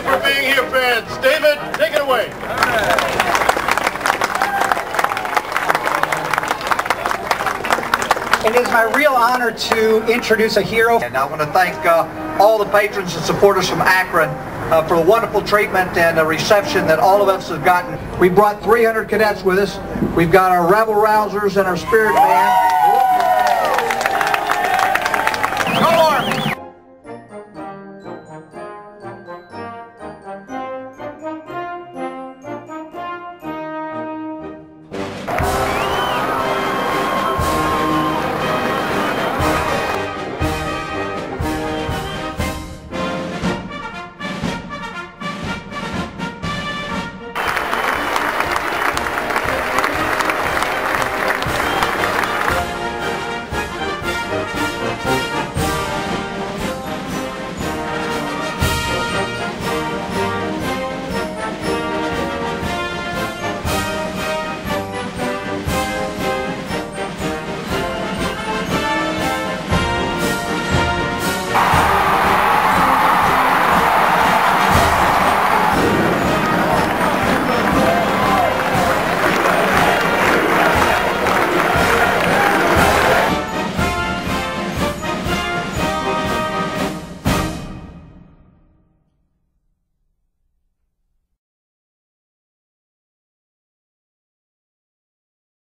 for being here, fans. David, take it away. It is my real honor to introduce a hero. And I want to thank all the patrons and supporters from Akron for the wonderful treatment and the reception that all of us have gotten. We brought 300 cadets with us. We've got our rebel rousers and our spirit band.